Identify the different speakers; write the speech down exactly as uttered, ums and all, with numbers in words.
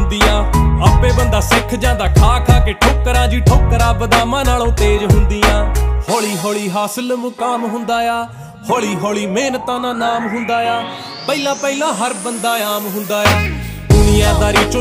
Speaker 1: ਹੁੰਦੀਆਂ। ਆਪੇ ਬੰਦਾ ਸਿੱਖ ਜਾਂਦਾ ਖਾ ਖਾ ਕੇ ਠੋਕਰਾਂ ਜੀ, ਠੋਕਰਾਂ ਬਦਾਮਾਂ ਨਾਲੋਂ ਤੇਜ਼ ਹੁੰਦੀਆਂ। ਹੌਲੀ ਹੌਲੀ ਹਾਸਲ ਮੁਕਾਮ ਹੁੰਦਾ ਆ, ਹੌਲੀ ਹੌਲੀ ਮਿਹਨਤਾਂ ਦਾ ਨਾਮ ਹੁੰਦਾ ਆ। ਪਹਿਲਾਂ ਪਹਿਲਾਂ ਹਰ ਬੰਦਾ ਆਮ ਹੁੰਦਾ ਆ, ਦੁਨੀਆਦਾਰੀ